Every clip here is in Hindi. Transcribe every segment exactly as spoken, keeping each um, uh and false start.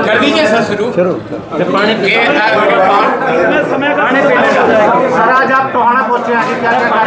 कर दीजिए सर शुरू। सर आज आप टोहाना पहुंचे, आगे क्या क्या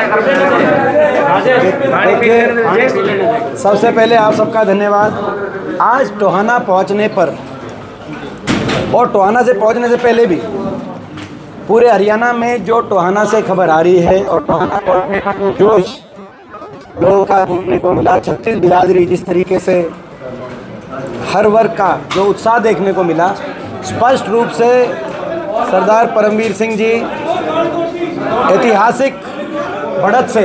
कार्यक्रम? सबसे पहले आप सबका धन्यवाद। आज टोहाना पहुंचने पर और टोहाना से पहुंचने से पहले भी पूरे हरियाणा में जो टोहाना से खबर आ रही है और टोहाना पहुंचने का जोश लोगों का देखने को मिला, छत्तीस बिरादरी जिस तरीके से हर वर्ग का जो उत्साह देखने को मिला, स्पष्ट रूप से सरदार परमवीर सिंह जी ऐतिहासिक बढ़त से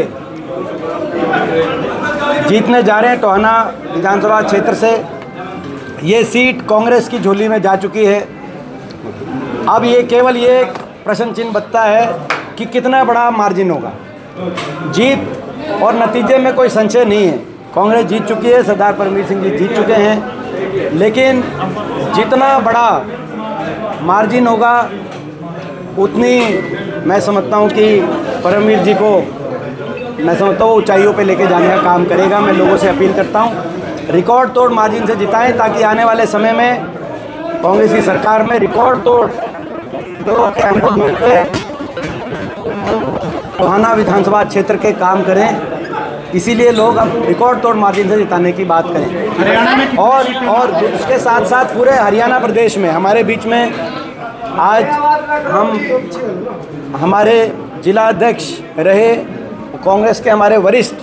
जीतने जा रहे हैं। टोहाना विधानसभा क्षेत्र से ये सीट कांग्रेस की झोली में जा चुकी है। अब ये केवल ये प्रश्न चिन्ह बचता है कि कितना बड़ा मार्जिन होगा। जीत और नतीजे में कोई संशय नहीं है, कांग्रेस जीत चुकी है, सरदार परमवीर सिंह जी जीत चुके हैं। लेकिन जितना बड़ा मार्जिन होगा उतनी मैं समझता हूँ कि परमवीर जी को मैं समझता हूँ ऊंचाइयों पे लेके जाने का काम करेगा। मैं लोगों से अपील करता हूँ रिकॉर्ड तोड़ मार्जिन से जिताएं, ताकि आने वाले समय में कांग्रेस की सरकार में रिकॉर्ड तोड़ टोहाना विधानसभा क्षेत्र के काम करें। इसीलिए लोग अब रिकॉर्ड तोड़ मार्जिन से जिताने की बात करें। और और उसके साथ साथ पूरे हरियाणा प्रदेश में हमारे बीच में आज हम हमारे जिला अध्यक्ष रहे कांग्रेस के हमारे वरिष्ठ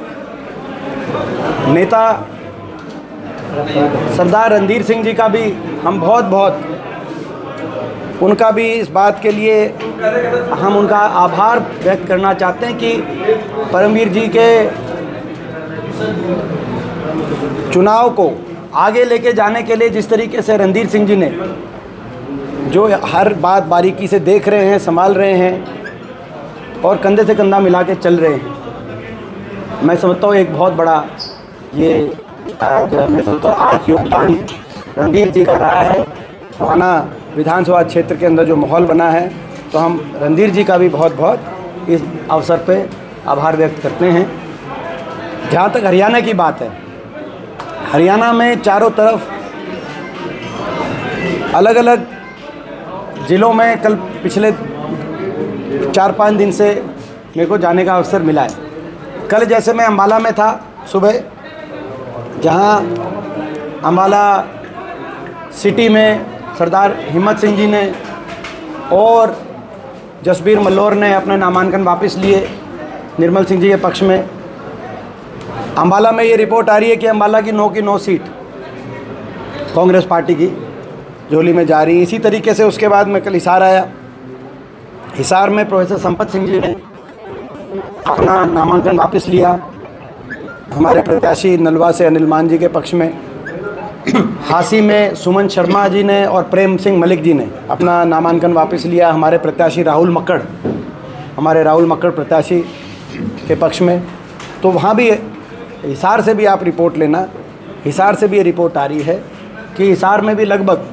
नेता सरदार रणधीर सिंह जी का भी हम बहुत बहुत उनका भी इस बात के लिए हम उनका आभार व्यक्त करना चाहते हैं कि परमवीर जी के चुनाव को आगे लेके जाने के लिए जिस तरीके से रणधीर सिंह जी ने जो हर बात बारीकी से देख रहे हैं, संभाल रहे हैं और कंधे से कंधा मिला के चल रहे हैं, मैं समझता हूँ एक बहुत बड़ा ये मैं समझता हूँ आज योगदान रणधीर जी का रहा है। टोहाना विधानसभा क्षेत्र के अंदर जो माहौल बना है, तो हम रणधीर जी का भी बहुत बहुत इस अवसर पे आभार व्यक्त करते हैं। जहाँ तक हरियाणा की बात है, हरियाणा में चारों तरफ अलग अलग ज़िलों में कल पिछले चार पाँच दिन से मेरे को जाने का अवसर मिला है। कल जैसे मैं अम्बाला में था सुबह, जहाँ अम्बाला सिटी में सरदार हिम्मत सिंह जी ने और जसबीर मल्लौर ने अपने नामांकन वापस लिए निर्मल सिंह जी के पक्ष में। अम्बाला में ये रिपोर्ट आ रही है कि अम्बाला की नौ की नौ सीट कांग्रेस पार्टी की झोली में जा रही है। इसी तरीके से उसके बाद में कल हिसार आया, हिसार में प्रोफेसर संपत सिंह जी ने अपना नामांकन वापस लिया, हमारे प्रत्याशी नलवा से अनिल मान जी के पक्ष में। हासी में सुमन शर्मा जी ने और प्रेम सिंह मलिक जी ने अपना नामांकन वापस लिया, हमारे प्रत्याशी राहुल मक्कड़ हमारे राहुल मक्कड़ प्रत्याशी के पक्ष में। तो वहाँ भी हिसार से भी आप रिपोर्ट लेना, हिसार से भी ये रिपोर्ट आ रही है कि हिसार में भी लगभग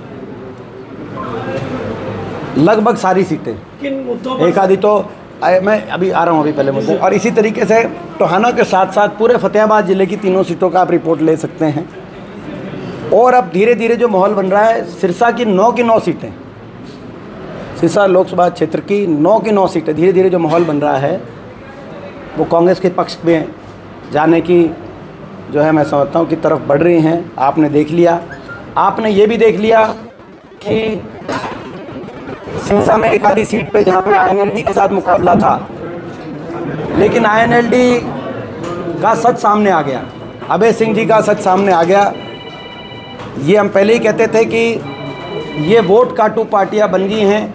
लगभग सारी सीटें, एक आधी तो आए, मैं अभी आ रहा हूँ अभी पहले मुद्दे। और इसी तरीके से टोहाना के साथ साथ पूरे फतेहाबाद ज़िले की तीनों सीटों का आप रिपोर्ट ले सकते हैं। और अब धीरे धीरे जो माहौल बन रहा है, सिरसा की नौ की नौ सीटें, सिरसा लोकसभा क्षेत्र की नौ की नौ सीटें, धीरे धीरे जो माहौल बन रहा है वो कांग्रेस के पक्ष में जाने की जो है मैं समझता हूँ कि तरफ बढ़ रही हैं। आपने देख लिया, आपने ये भी देख लिया कि सिरसा में एक आधी सीट पे जहाँ पे आई एन एल डी के साथ मुकाबला था, लेकिन आई एन एल डी का सच सामने आ गया, अभय सिंह जी का सच सामने आ गया। ये हम पहले ही कहते थे कि ये वोट काटू पार्टियां बन गई हैं।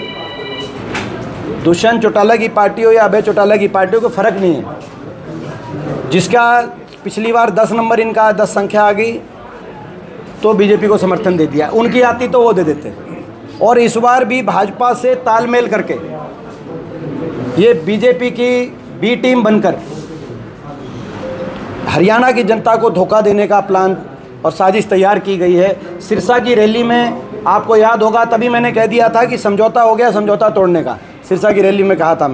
दुष्यंत चौटाला की पार्टी हो या अभय चौटाला की पार्टी हो, कोई फ़र्क नहीं है। जिसका पिछली बार दस नंबर इनका दस संख्या आ गई तो बीजेपी को समर्थन दे दिया, उनकी आती तो वो दे देते। और इस बार भी भाजपा से तालमेल करके ये बीजेपी की बी टीम बनकर हरियाणा की जनता को धोखा देने का प्लान और साजिश तैयार की गई है। सिरसा की रैली में आपको याद होगा, तभी मैंने कह दिया था कि समझौता हो गया समझौता तोड़ने का। सिरसा की रैली में कहा था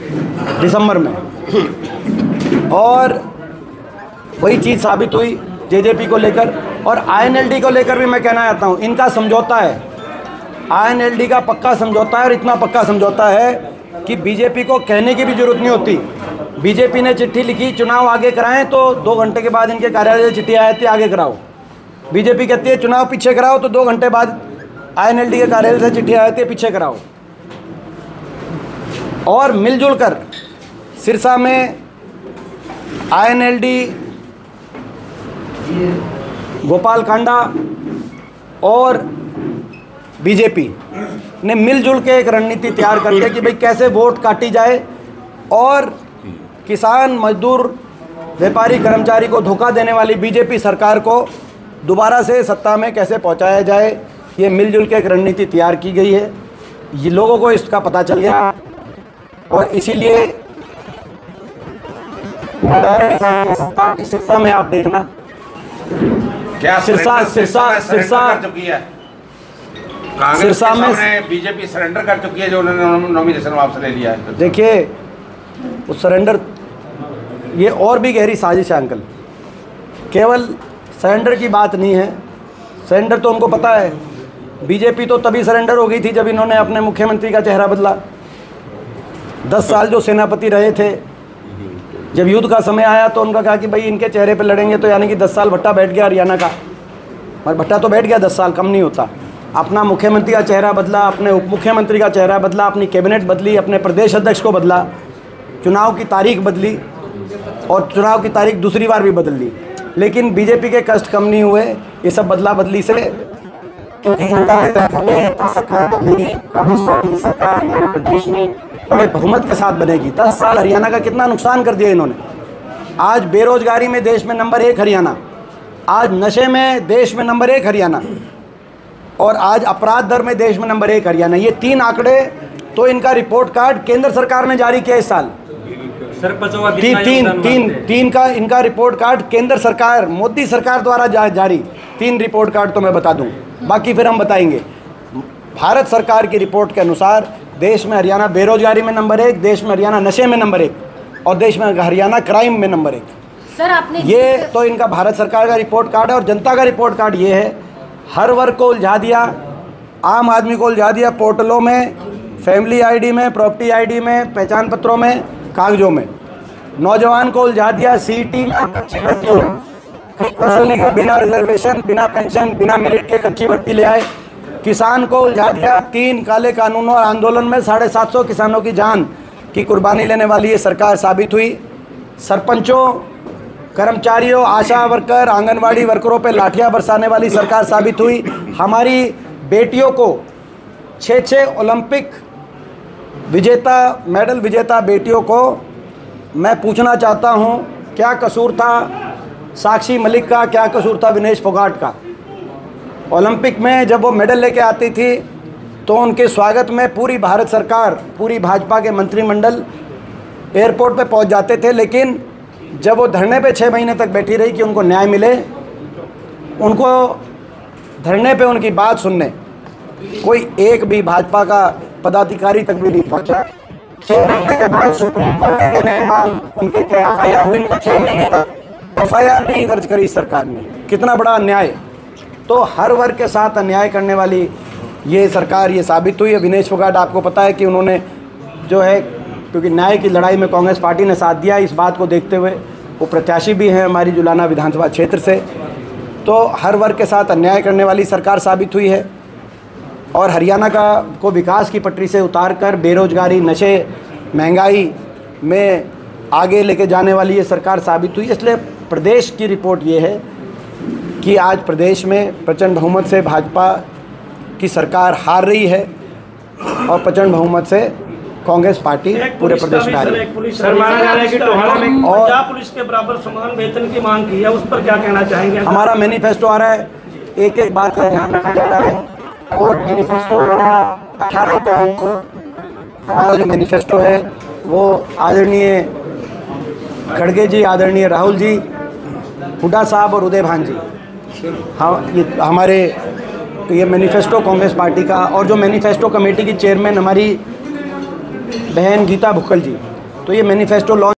मैंने दिसंबर में, और वही चीज़ साबित हुई। जेजेपी को लेकर। और आईएनएलडी को लेकर भी मैं कहना चाहता हूँ, इनका समझौता है, आईएनएलडी का पक्का समझौता है, और इतना पक्का समझौता है कि बीजेपी को कहने की भी जरूरत नहीं होती। बीजेपी ने चिट्ठी लिखी चुनाव आगे कराएं, तो दो घंटे के बाद इनके कार्यालय से चिट्ठी आई थी आगे कराओ। बीजेपी कहती है चुनाव पीछे कराओ, तो दो घंटे बाद आईएनएलडी के कार्यालय से चिट्ठी आई थी पीछे कराओ। और मिलजुल कर सिरसा में आईएनएलडी, गोपाल कांडा और बीजेपी ने मिलजुल के एक रणनीति तैयार कर ली कि भाई कैसे वोट काटी जाए और किसान, मजदूर, व्यापारी, कर्मचारी को धोखा देने वाली बीजेपी सरकार को दोबारा से सत्ता में कैसे पहुंचाया जाए। ये मिलजुल के एक रणनीति तैयार की गई है। ये लोगों को इसका पता चल गया और इसीलिए सिरसा में आप देखना, क्या सिरसा सिरसा सिरसा सिरसा में बीजेपी सरेंडर कर चुकी है, जो उन्होंने नॉमिनेशन वापस ले लिया है। देखिए उस सरेंडर, ये और भी गहरी साजिश है अंकल, केवल सरेंडर की बात नहीं है। सरेंडर तो उनको पता है, बीजेपी तो तभी सरेंडर हो गई थी जब इन्होंने अपने मुख्यमंत्री का चेहरा बदला। दस साल जो सेनापति रहे थे, जब युद्ध का समय आया तो उनका कहा कि भाई इनके चेहरे पे लड़ेंगे, तो यानी कि दस साल भट्टा बैठ गया हरियाणा का, और भट्टा तो बैठ गया, दस साल कम नहीं होता। अपना मुख्यमंत्री का चेहरा बदला, अपने उप मुख्यमंत्री का चेहरा बदला, अपनी कैबिनेट बदली, अपने प्रदेश अध्यक्ष को बदला, चुनाव की तारीख बदली और चुनाव की तारीख दूसरी बार भी बदल ली। लेकिन बीजेपी के कष्ट कम नहीं हुए ये सब बदला बदली से। बहुमत के साथ बनेगी। दस साल हरियाणा का कितना नुकसान कर दिया इन्होंने। आज बेरोजगारी में देश में नंबर एक हरियाणा, आज नशे में देश में नंबर एक हरियाणा, और आज अपराध दर में देश में नंबर एक हरियाणा। ये तीन आंकड़े तो इनका रिपोर्ट कार्ड केंद्र सरकार ने जारी किया इस साल। सर तीन तीन तीन तीन का इनका रिपोर्ट कार्ड केंद्र सरकार, मोदी सरकार द्वारा जा, जारी तीन रिपोर्ट कार्ड तो मैं बता दूं, बाकी फिर हम बताएंगे। भारत सरकार की रिपोर्ट के अनुसार देश में हरियाणा बेरोजगारी में नंबर एक, देश में हरियाणा नशे में नंबर एक, और देश में हरियाणा क्राइम में नंबर एक। सर आपने ये तो इनका भारत सरकार का रिपोर्ट कार्ड है। और जनता का रिपोर्ट कार्ड ये है, हर वर्ग को उलझा दिया, आम आदमी को उलझा दिया पोर्टलों में, फैमिली आईडी में, प्रॉपर्टी आईडी में, पहचान पत्रों में, कागजों में। नौजवान को उलझा दिया सीटी में, बिना रिजर्वेशन, बिना पेंशन, बिना मेरिट के कच्ची भर्ती ले आए। किसान को उलझा दिया, तीन काले कानूनों और आंदोलन में साढ़े सात सौ किसानों की जान की कुर्बानी लेने वाली ये सरकार साबित हुई। सरपंचों, कर्मचारियों, आशा वर्कर, आंगनवाड़ी वर्करों पे लाठियां बरसाने वाली सरकार साबित हुई। हमारी बेटियों को छः छः ओलंपिक विजेता, मेडल विजेता बेटियों को मैं पूछना चाहता हूं, क्या कसूर था साक्षी मलिक का, क्या कसूर था विनेश फोगाट का। ओलंपिक में जब वो मेडल लेके आती थी तो उनके स्वागत में पूरी भारत सरकार, पूरी भाजपा के मंत्रिमंडल एयरपोर्ट पे पहुंच जाते थे। लेकिन जब वो धरने पे छः महीने तक बैठी रही कि उनको न्याय मिले, उनको धरने पे उनकी बात सुनने कोई एक भी भाजपा का पदाधिकारी तक भी नहीं पहुंचा। एफ आई आर नहीं दर्ज करी सरकार ने। कितना बड़ा अन्याय। तो हर वर्ग के साथ अन्याय करने वाली ये सरकार ये साबित हुई है। विनेश फोगाट, आपको पता है कि उन्होंने जो है, क्योंकि न्याय की लड़ाई में कांग्रेस पार्टी ने साथ दिया, इस बात को देखते हुए वो प्रत्याशी भी हैं हमारी जुलाना विधानसभा क्षेत्र से। तो हर वर्ग के साथ अन्याय करने वाली सरकार साबित हुई है और हरियाणा का को विकास की पटरी से उतार कर बेरोजगारी, नशे, महंगाई में आगे लेके जाने वाली ये सरकार साबित हुई। इसलिए प्रदेश की रिपोर्ट ये है कि आज प्रदेश में प्रचंड बहुमत से भाजपा की सरकार हार रही है और प्रचंड बहुमत से कांग्रेस पार्टी पूरे प्रदेश में आ रही है। सर माना जा रहा है कि टोहाना में पंजाब पुलिस के बराबर समान वेतन की मांग की है, उस पर क्या कहना चाहेंगे? हमारा मैनिफेस्टो आ रहा है, एक एक बात का ध्यान रखा जा रहा है और मैनिफेस्टो अठारह तारीख को हमारा जो मैनिफेस्टो है वो आदरणीय खड़गे जी, आदरणीय राहुल जी, हुड्डा साहब और उदय भान जी, हाँ, ये हमारे ये मैनिफेस्टो कांग्रेस पार्टी का, और जो मैनिफेस्टो कमेटी की चेयरमैन हमारी बहन गीता भुक्कल जी, तो ये मैनिफेस्टो लॉन्च